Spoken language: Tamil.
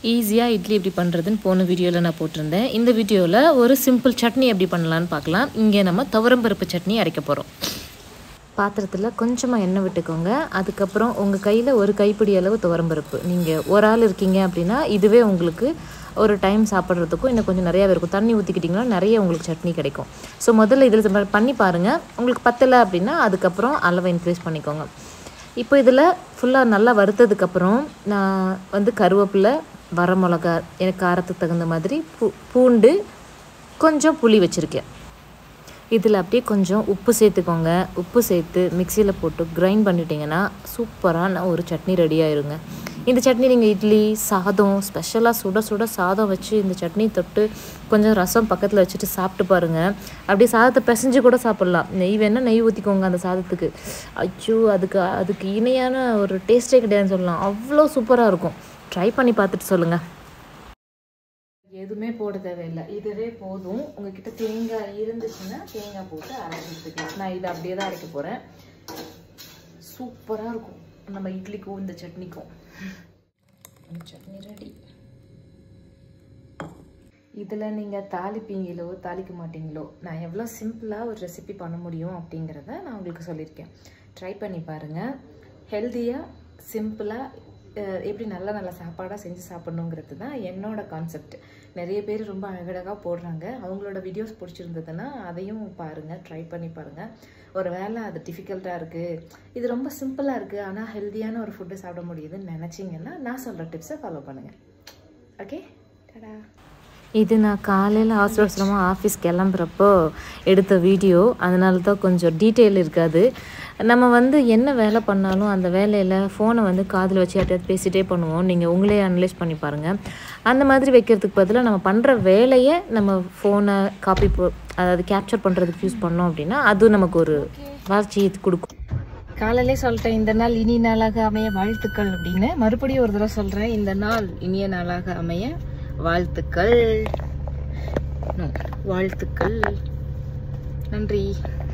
ஈஸியாக இட்லி எப்படி பண்ணுறதுன்னு போன வீடியோவில் நான் போட்டிருந்தேன். இந்த வீடியோவில் ஒரு சிம்பிள் சட்னி எப்படி பண்ணலான்னு பார்க்கலாம். இங்கே நம்ம துவரம்பருப்பு சட்னி அரைக்க போகிறோம். பாத்திரத்தில் கொஞ்சமாக எண்ணெய் விட்டுக்கோங்க. அதுக்கப்புறம் உங்கள் கையில் ஒரு கைப்பிடி அளவு துவரம்பருப்பு. நீங்கள் ஒரு ஆள் இருக்கீங்க அப்படின்னா இதுவே உங்களுக்கு ஒரு டைம் சாப்பிட்றதுக்கும் இன்னும் கொஞ்சம் நிறையாவே இருக்கும். தண்ணி ஊற்றிக்கிட்டிங்கன்னா நிறைய உங்களுக்கு சட்னி கிடைக்கும். ஸோ முதல்ல இதில் பண்ணி பாருங்கள். உங்களுக்கு பத்தலை அப்படின்னா அதுக்கப்புறம் அளவை இன்க்ரீஸ் பண்ணிக்கோங்க. இப்போ இதில் ஃபுல்லாக நல்லா வறுத்ததுக்கப்புறம் நான் கருவேப்பிலை, வரமிளகா, எனக்கு காரத்துக்கு தகுந்த மாதிரி பூண்டு, கொஞ்சம் புளி வச்சுருக்கேன். இதில் அப்படியே கொஞ்சம் உப்பு சேர்த்துக்கோங்க. உப்பு சேர்த்து மிக்சியில் போட்டு கிரைண்ட் பண்ணிட்டீங்கன்னா சூப்பரான ஒரு சட்னி ரெடி ஆயிருங்க. இந்த சட்னி நீங்கள் இட்லி, சாதம், ஸ்பெஷலாக சுட சுட சாதம் வச்சு இந்த சட்னி தொட்டு கொஞ்சம் ரசம் பக்கத்தில் வச்சுட்டு சாப்பிட்டு பாருங்கள். அப்படியே சாதத்தை பிசைஞ்சு கூட சாப்பிட்லாம். நெய் வேணால் நெய் ஊற்றிக்கோங்க அந்த சாதத்துக்கு. ஐயோ, அதுக்கு இணையான ஒரு டேஸ்ட்டே கிடையாதுன்னு சொல்லலாம். அவ்வளோ சூப்பராக இருக்கும். ட்ரை பண்ணி பார்த்துட்டு சொல்லுங்கள். எதுவுமே போட தேவையில்லை, இதுவே போதும். உங்ககிட்ட தேங்காய் இருந்துச்சுன்னா தேங்காய் போட்டு அரைச்சிக்கலாம். நான் இதை அப்படியே தான் அரைக்க போகிறேன். சூப்பராக இருக்கும் நம்ம இட்லிக்கும் இந்த சட்னிக்கும். சட்னி ரெடி. இதில் நீங்கள் தாளிப்பீங்களோ தாளிக்க மாட்டீங்களோ, நான் எவ்வளோ சிம்பிளாக ஒரு ரெசிபி பண்ண முடியும் அப்படிங்கிறத நான் உங்களுக்கு சொல்லியிருக்கேன். ட்ரை பண்ணி பாருங்கள். ஹெல்த்தியாக, சிம்பிளாக எப்படி நல்ல நல்ல சாப்பாடாக செஞ்சு சாப்பிட்ணுங்கிறது தான் என்னோட கான்செப்ட். நிறைய பேர் ரொம்ப அழகழகாக போடுறாங்க. அவங்களோட வீடியோஸ் பிடிச்சிருந்ததுன்னா அதையும் பாருங்கள், ட்ரை பண்ணி பாருங்கள். ஒரு வேளை அது டிஃபிகல்ட்டாக இருக்குது, இது ரொம்ப சிம்பிளாக இருக்குது, ஆனால் ஹெல்த்தியான ஒரு ஃபுட்டு சாப்பிட முடியுதுன்னு நினச்சிங்கன்னா நான் சொல்கிற டிப்ஸை ஃபாலோ பண்ணுங்கள். ஓகே, டடா. இது நான் காலையில் அவசரமாக ஆஃபீஸ் கிளம்புறப்போ எடுத்த வீடியோ. அதனால தான் கொஞ்சம் டீட்டெயில் இருக்காது. நம்ம என்ன வேலை பண்ணாலும் அந்த வேலையில் ஃபோனை காதில் வச்சு யார்ட்டையாவது பேசிகிட்டே பண்ணுவோம். நீங்கள் உங்களே அனலைஸ் பண்ணி பாருங்கள். அந்த மாதிரி வைக்கிறதுக்கு பதிலாக நம்ம பண்ணுற வேலையை நம்ம ஃபோனை அதாவது கேப்சர் பண்ணுறதுக்கு யூஸ் பண்ணோம் அப்படின்னா அது நமக்கு ஒரு வளர்ச்சியை கொடுக்கும். காலையிலே சொல்லிட்டேன், இந்த நாள் இனிய நாளாக அமைய வாழ்த்துக்கள் அப்படின்னு. மறுபடியும் ஒரு தடவை சொல்கிறேன், இந்த நாள் இனிய நாளாக அமைய வாழ்த்துக்கள். வாழ்த்துக்கள். நன்றி.